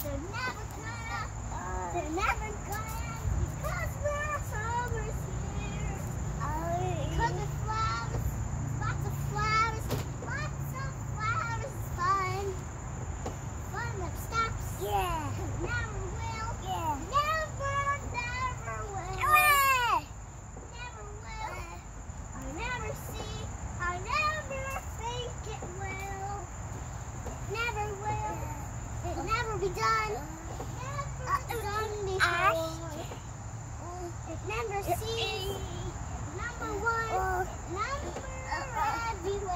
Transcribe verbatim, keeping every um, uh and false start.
They're never gonna, they're never gonna, because we're summer's here. Because of flowers, lots of flowers, lots of flowers is fun. Fun that stops. Yeah. Never will. Yeah. Never, never will. Never will. I never see, I never think it will. Never will. It never be done. Never done before. It never sees. Number one. Number everywhere.